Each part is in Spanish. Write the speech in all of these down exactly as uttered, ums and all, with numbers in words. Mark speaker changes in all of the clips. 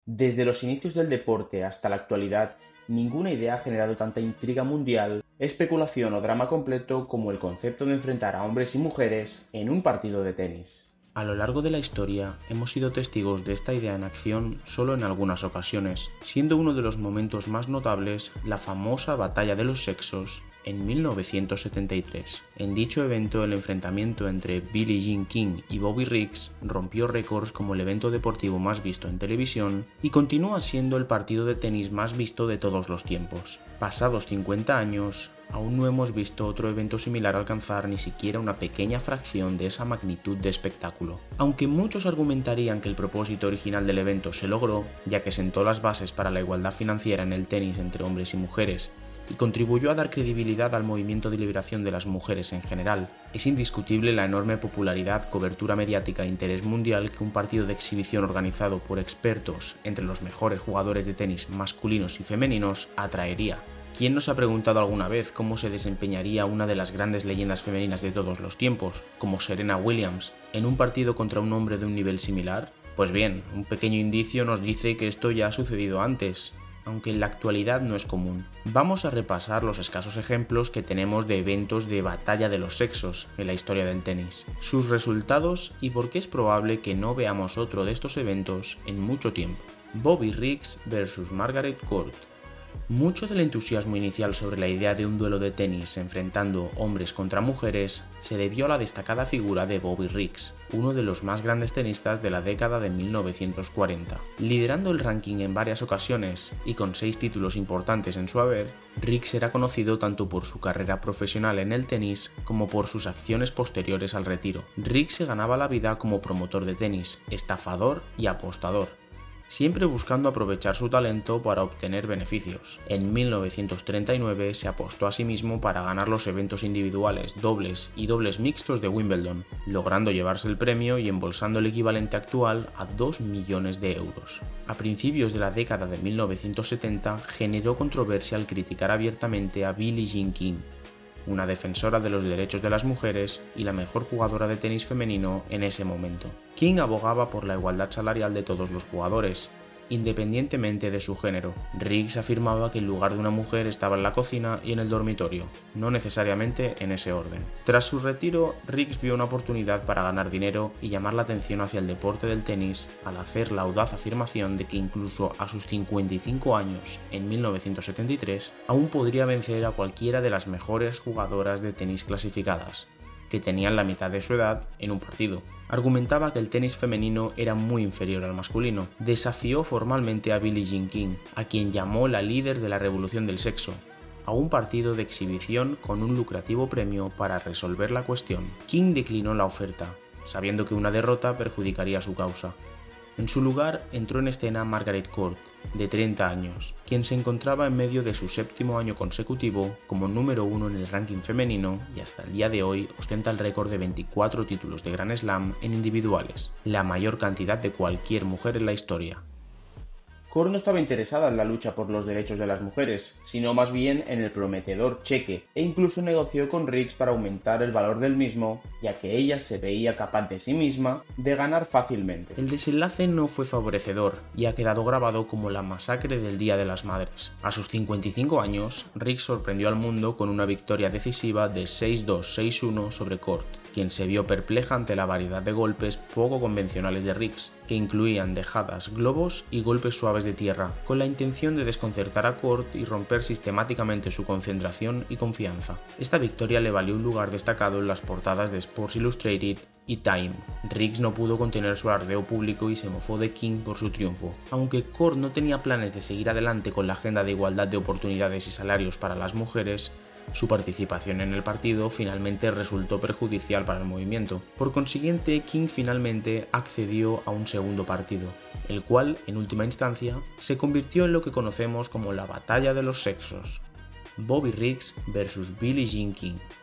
Speaker 1: Desde los inicios del deporte hasta la actualidad, ninguna idea ha generado tanta intriga mundial, especulación o drama completo como el concepto de enfrentar a hombres y mujeres en un partido de tenis.
Speaker 2: A lo largo de la historia hemos sido testigos de esta idea en acción solo en algunas ocasiones, siendo uno de los momentos más notables la famosa Batalla de los Sexos en mil novecientos setenta y tres. En dicho evento, el enfrentamiento entre Billie Jean King y Bobby Riggs rompió récords como el evento deportivo más visto en televisión y continúa siendo el partido de tenis más visto de todos los tiempos. Pasados cincuenta años, aún no hemos visto otro evento similar alcanzar ni siquiera una pequeña fracción de esa magnitud de espectáculo. Aunque muchos argumentarían que el propósito original del evento se logró, ya que sentó las bases para la igualdad financiera en el tenis entre hombres y mujeres, y contribuyó a dar credibilidad al movimiento de liberación de las mujeres en general, es indiscutible la enorme popularidad, cobertura mediática e interés mundial que un partido de exhibición organizado por expertos entre los mejores jugadores de tenis masculinos y femeninos atraería. ¿Quién nos ha preguntado alguna vez cómo se desempeñaría una de las grandes leyendas femeninas de todos los tiempos, como Serena Williams, en un partido contra un hombre de un nivel similar? Pues bien, un pequeño indicio nos dice que esto ya ha sucedido antes, aunque en la actualidad no es común. Vamos a repasar los escasos ejemplos que tenemos de eventos de batalla de los sexos en la historia del tenis, sus resultados y por qué es probable que no veamos otro de estos eventos en mucho tiempo. Bobby Riggs versus Margaret Court. Mucho del entusiasmo inicial sobre la idea de un duelo de tenis enfrentando hombres contra mujeres se debió a la destacada figura de Bobby Riggs, uno de los más grandes tenistas de la década de mil novecientos cuarenta. Liderando el ranking en varias ocasiones y con seis títulos importantes en su haber, Riggs era conocido tanto por su carrera profesional en el tenis como por sus acciones posteriores al retiro. Riggs se ganaba la vida como promotor de tenis, estafador y apostador, siempre buscando aprovechar su talento para obtener beneficios. En mil novecientos treinta y nueve se apostó a sí mismo para ganar los eventos individuales, dobles y dobles mixtos de Wimbledon, logrando llevarse el premio y embolsando el equivalente actual a dos millones de euros. A principios de la década de mil novecientos setenta generó controversia al criticar abiertamente a Billie Jean King, una defensora de los derechos de las mujeres y la mejor jugadora de tenis femenino en ese momento. King abogaba por la igualdad salarial de todos los jugadores, independientemente de su género. Riggs afirmaba que el lugar de una mujer estaba en la cocina y en el dormitorio, no necesariamente en ese orden. Tras su retiro, Riggs vio una oportunidad para ganar dinero y llamar la atención hacia el deporte del tenis al hacer la audaz afirmación de que incluso a sus cincuenta y cinco años, en mil novecientos setenta y tres, aún podría vencer a cualquiera de las mejores jugadoras de tenis clasificadas, que tenían la mitad de su edad en un partido. Argumentaba que el tenis femenino era muy inferior al masculino. Desafió formalmente a Billie Jean King, a quien llamó la líder de la revolución del sexo, a un partido de exhibición con un lucrativo premio para resolver la cuestión. King declinó la oferta, sabiendo que una derrota perjudicaría su causa. En su lugar entró en escena Margaret Court, de treinta años, quien se encontraba en medio de su séptimo año consecutivo como número uno en el ranking femenino y hasta el día de hoy ostenta el récord de veinticuatro títulos de Grand Slam en individuales, la mayor cantidad de cualquier mujer en la historia.
Speaker 1: Court no estaba interesada en la lucha por los derechos de las mujeres, sino más bien en el prometedor cheque, e incluso negoció con Riggs para aumentar el valor del mismo, ya que ella se veía capaz de sí misma de ganar fácilmente.
Speaker 2: El desenlace no fue favorecedor y ha quedado grabado como la masacre del Día de las Madres. A sus cincuenta y cinco años, Riggs sorprendió al mundo con una victoria decisiva de seis dos seis uno sobre Court, quien se vio perpleja ante la variedad de golpes poco convencionales de Riggs, que incluían dejadas, globos y golpes suaves de tierra, con la intención de desconcertar a Court y romper sistemáticamente su concentración y confianza. Esta victoria le valió un lugar destacado en las portadas de Sports Illustrated y Time. Riggs no pudo contener su ardeo público y se mofó de King por su triunfo. Aunque Court no tenía planes de seguir adelante con la agenda de igualdad de oportunidades y salarios para las mujeres, su participación en el partido finalmente resultó perjudicial para el movimiento. Por consiguiente, King finalmente accedió a un segundo partido, el cual, en última instancia, se convirtió en lo que conocemos como la Batalla de los Sexos. Bobby Riggs versus Billie Jean King.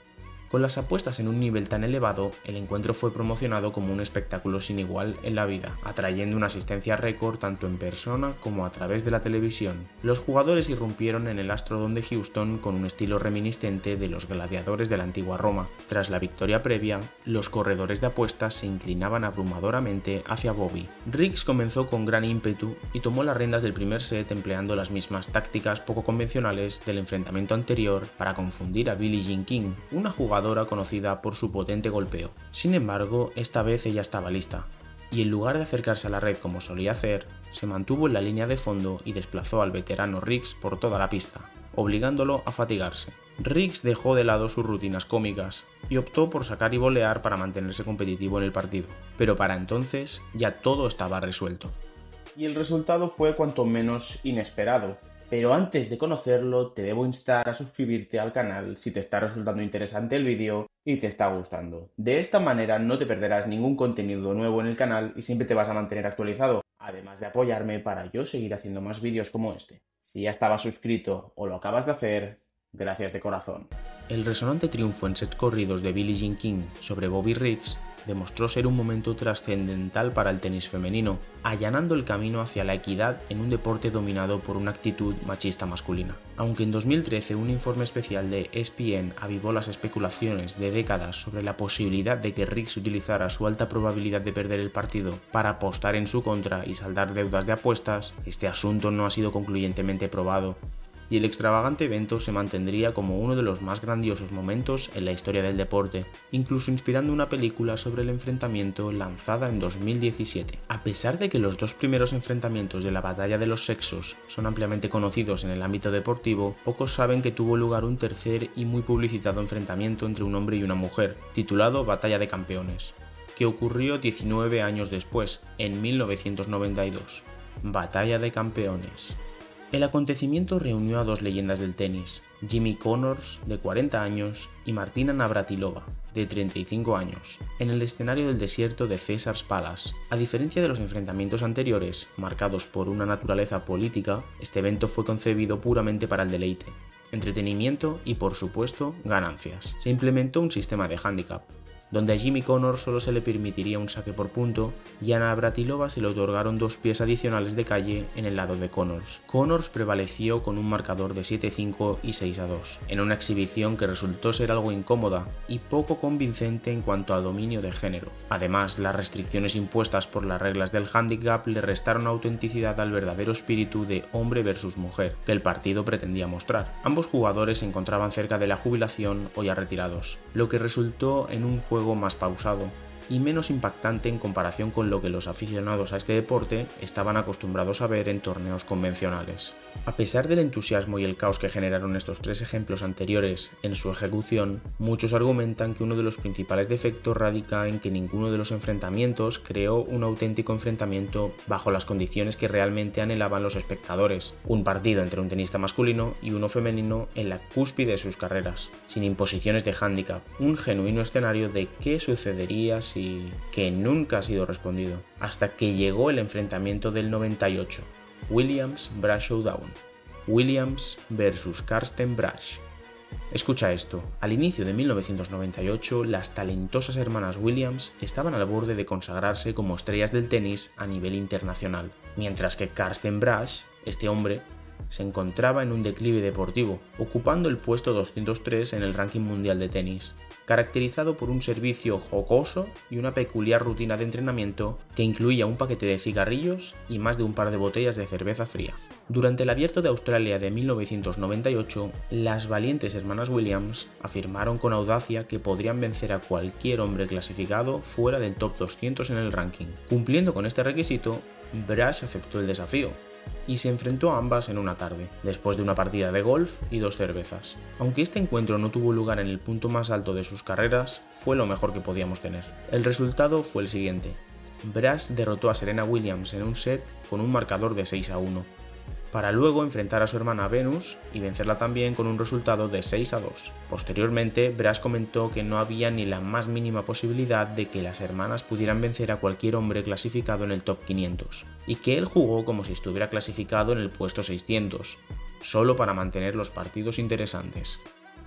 Speaker 2: Con las apuestas en un nivel tan elevado, el encuentro fue promocionado como un espectáculo sin igual en la vida, atrayendo una asistencia récord tanto en persona como a través de la televisión. Los jugadores irrumpieron en el Astrodome de Houston con un estilo reminiscente de los gladiadores de la antigua Roma. Tras la victoria previa, los corredores de apuestas se inclinaban abrumadoramente hacia Bobby. Riggs comenzó con gran ímpetu y tomó las riendas del primer set empleando las mismas tácticas poco convencionales del enfrentamiento anterior para confundir a Billie Jean King, una jugadora conocida por su potente golpeo. Sin embargo, esta vez ella estaba lista, y en lugar de acercarse a la red como solía hacer, se mantuvo en la línea de fondo y desplazó al veterano Riggs por toda la pista, obligándolo a fatigarse. Riggs dejó de lado sus rutinas cómicas y optó por sacar y volear para mantenerse competitivo en el partido, pero para entonces ya todo estaba resuelto.
Speaker 1: Y el resultado fue cuanto menos inesperado. Pero antes de conocerlo, te debo instar a suscribirte al canal si te está resultando interesante el vídeo y te está gustando. De esta manera no te perderás ningún contenido nuevo en el canal y siempre te vas a mantener actualizado, además de apoyarme para yo seguir haciendo más vídeos como este. Si ya estabas suscrito o lo acabas de hacer, gracias de corazón.
Speaker 2: El resonante triunfo en sets corridos de Billie Jean King sobre Bobby Riggs demostró ser un momento trascendental para el tenis femenino, allanando el camino hacia la equidad en un deporte dominado por una actitud machista masculina. Aunque en dos mil trece un informe especial de E S P N avivó las especulaciones de décadas sobre la posibilidad de que Riggs utilizara su alta probabilidad de perder el partido para apostar en su contra y saldar deudas de apuestas, este asunto no ha sido concluyentemente probado, y el extravagante evento se mantendría como uno de los más grandiosos momentos en la historia del deporte, incluso inspirando una película sobre el enfrentamiento lanzada en dos mil diecisiete. A pesar de que los dos primeros enfrentamientos de la batalla de los sexos son ampliamente conocidos en el ámbito deportivo, pocos saben que tuvo lugar un tercer y muy publicitado enfrentamiento entre un hombre y una mujer, titulado Batalla de Campeones, que ocurrió diecinueve años después, en mil novecientos noventa y dos. Batalla de Campeones. El acontecimiento reunió a dos leyendas del tenis, Jimmy Connors, de cuarenta años, y Martina Navratilova, de treinta y cinco años, en el escenario del desierto de Caesars Palace. A diferencia de los enfrentamientos anteriores, marcados por una naturaleza política, este evento fue concebido puramente para el deleite, entretenimiento y, por supuesto, ganancias. Se implementó un sistema de handicap, donde a Jimmy Connors solo se le permitiría un saque por punto y a Navratilova se le otorgaron dos pies adicionales de calle en el lado de Connors. Connors prevaleció con un marcador de siete a cinco y seis a dos, en una exhibición que resultó ser algo incómoda y poco convincente en cuanto a dominio de género. Además, las restricciones impuestas por las reglas del handicap le restaron autenticidad al verdadero espíritu de hombre versus mujer que el partido pretendía mostrar. Ambos jugadores se encontraban cerca de la jubilación o ya retirados, lo que resultó en un juego más pausado y menos impactante en comparación con lo que los aficionados a este deporte estaban acostumbrados a ver en torneos convencionales. A pesar del entusiasmo y el caos que generaron estos tres ejemplos anteriores en su ejecución, muchos argumentan que uno de los principales defectos radica en que ninguno de los enfrentamientos creó un auténtico enfrentamiento bajo las condiciones que realmente anhelaban los espectadores, un partido entre un tenista masculino y uno femenino en la cúspide de sus carreras, sin imposiciones de hándicap, un genuino escenario de qué sucedería si que nunca ha sido respondido, hasta que llegó el enfrentamiento del noventa y ocho, Williams-Brash Showdown, Williams versus Karsten Brash. Escucha esto, al inicio de mil novecientos noventa y ocho, las talentosas hermanas Williams estaban al borde de consagrarse como estrellas del tenis a nivel internacional, mientras que Karsten Brash, este hombre, se encontraba en un declive deportivo, ocupando el puesto doscientos tres en el ranking mundial de tenis, caracterizado por un servicio jocoso y una peculiar rutina de entrenamiento que incluía un paquete de cigarrillos y más de un par de botellas de cerveza fría. Durante el Abierto de Australia de mil novecientos noventa y ocho, las valientes hermanas Williams afirmaron con audacia que podrían vencer a cualquier hombre clasificado fuera del top doscientos en el ranking. Cumpliendo con este requisito, Brash aceptó el desafío y se enfrentó a ambas en una tarde, después de una partida de golf y dos cervezas. Aunque este encuentro no tuvo lugar en el punto más alto de sus carreras, fue lo mejor que podíamos tener. El resultado fue el siguiente. Brash derrotó a Serena Williams en un set con un marcador de seis a uno, para luego enfrentar a su hermana Venus y vencerla también con un resultado de seis a dos. Posteriormente, Brash comentó que no había ni la más mínima posibilidad de que las hermanas pudieran vencer a cualquier hombre clasificado en el top quinientos, y que él jugó como si estuviera clasificado en el puesto seiscientos, solo para mantener los partidos interesantes.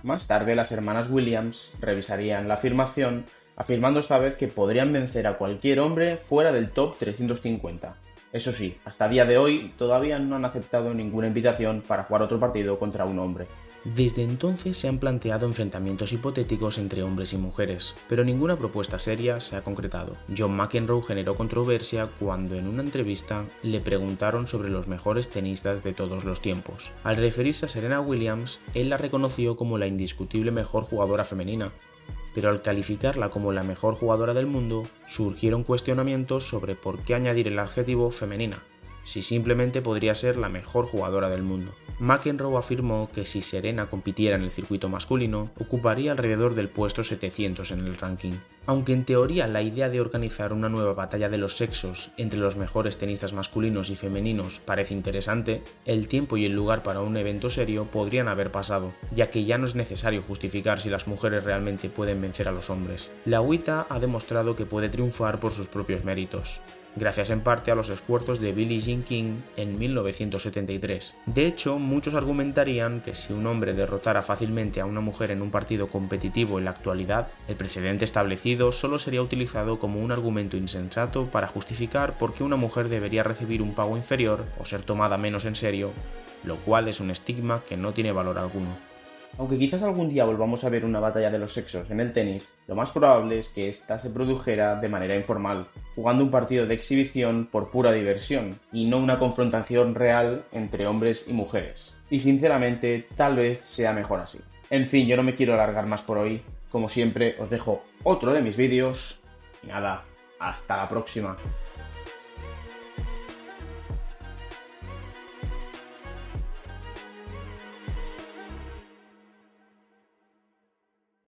Speaker 1: Más tarde, las hermanas Williams revisarían la afirmación, afirmando esta vez que podrían vencer a cualquier hombre fuera del top trescientos cincuenta. Eso sí, hasta día de hoy todavía no han aceptado ninguna invitación para jugar otro partido contra un hombre.
Speaker 2: Desde entonces se han planteado enfrentamientos hipotéticos entre hombres y mujeres, pero ninguna propuesta seria se ha concretado. John McEnroe generó controversia cuando en una entrevista le preguntaron sobre los mejores tenistas de todos los tiempos. Al referirse a Serena Williams, él la reconoció como la indiscutible mejor jugadora femenina, pero al calificarla como la mejor jugadora del mundo, surgieron cuestionamientos sobre por qué añadir el adjetivo femenina, si simplemente podría ser la mejor jugadora del mundo. McEnroe afirmó que si Serena compitiera en el circuito masculino, ocuparía alrededor del puesto setecientos en el ranking. Aunque en teoría la idea de organizar una nueva batalla de los sexos entre los mejores tenistas masculinos y femeninos parece interesante, el tiempo y el lugar para un evento serio podrían haber pasado, ya que ya no es necesario justificar si las mujeres realmente pueden vencer a los hombres. La W T A ha demostrado que puede triunfar por sus propios méritos, gracias en parte a los esfuerzos de Billie Jean King en mil novecientos setenta y tres. De hecho, muchos argumentarían que si un hombre derrotara fácilmente a una mujer en un partido competitivo en la actualidad, el precedente establecido solo sería utilizado como un argumento insensato para justificar por qué una mujer debería recibir un pago inferior o ser tomada menos en serio, lo cual es un estigma que no tiene valor alguno.
Speaker 1: Aunque quizás algún día volvamos a ver una batalla de los sexos en el tenis, lo más probable es que ésta se produjera de manera informal, jugando un partido de exhibición por pura diversión, y no una confrontación real entre hombres y mujeres. Y sinceramente, tal vez sea mejor así. En fin, yo no me quiero alargar más por hoy. Como siempre, os dejo otro de mis vídeos. Y nada, hasta la próxima.